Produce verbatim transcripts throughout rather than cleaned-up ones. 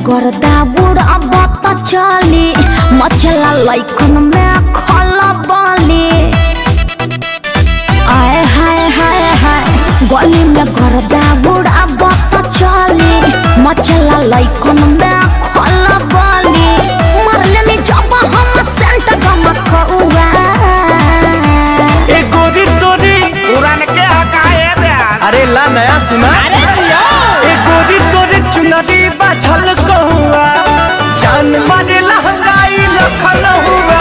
गर्दा बुढ़ा बता चली मचला लइकन में खला बाली आए हाय हाय हाय गली में गर्दा बुढ़ा बता चली मचला लइकन में खला बाली मरले में जब हम सेंट गमकौआ ए गोरी तोरी पुरान के हकाए ब्यास अरे ला नया सुना ए गोरी तोरी चुनरी बा झलकौआ जान मारे लहंगाई लखनऊआ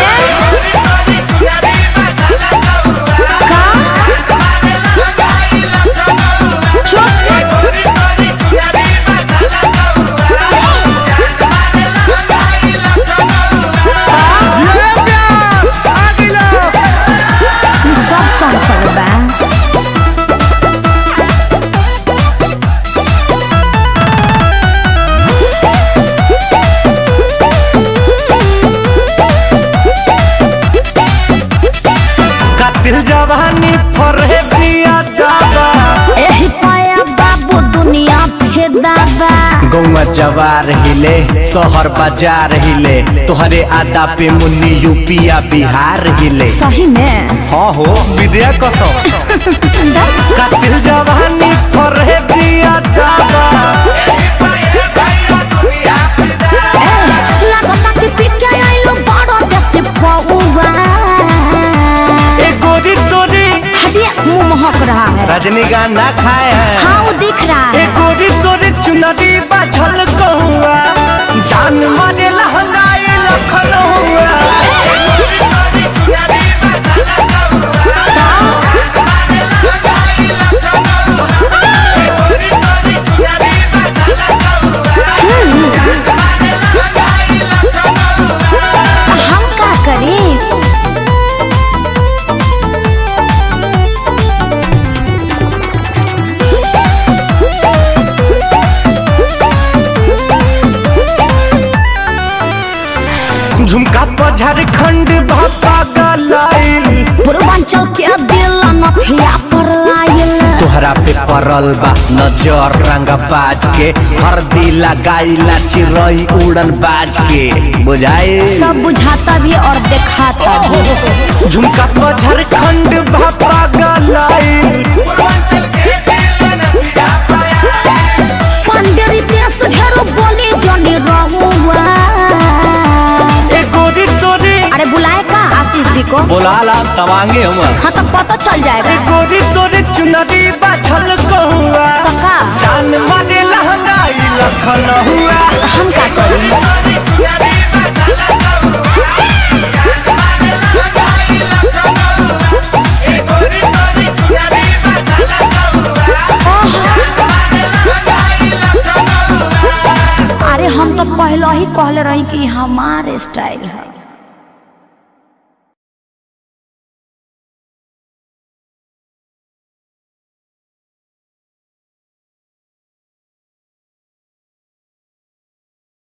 जवानी फरे पिया दादा एही पाया बाबू दुनिया फेदाबा गौवा जवार हिले शहर बाजार हिले तोहरे आदा पे मुन्नी यूपिया बिहार हिले सही में हाँ हो विद्या कसम कातिल जवानी फरे पिया दादा लगता कि पिके आइलो बड़ा देश पौवा मुँह महक रहा है रजनीकांत ना खाए हैं हाँ वो दिख रहा है गोरी तोरी चुनरी बा झलकौआ जान मारे लहंगाई लखनऊआ हम क्या करें झुमका पर झारखंड भापा गलाइल पूर्वांचल के दिल नथिया पर आइल तोहरा पे परल बा नजर रंगा बाज के हरदी लगाइला चिरई उड़न बाज के बुझाए सब बुझाता भी और दिखाता भी झुमका पर झारखंड भापा गलाइल पंडेरी देश ढेरो बोली जनी रहुआ अरे बुलाए का आशीष जी को बोला ला सवांगे हम हाँ तो पता चल जाएगा गोरी तोरे चुनरी बा झलकौआ कका जान मारे लहंगाई लखनऊआ हम क्या करें अरे हम तो पहले ही कहले रही कि हमारे स्टाइल है।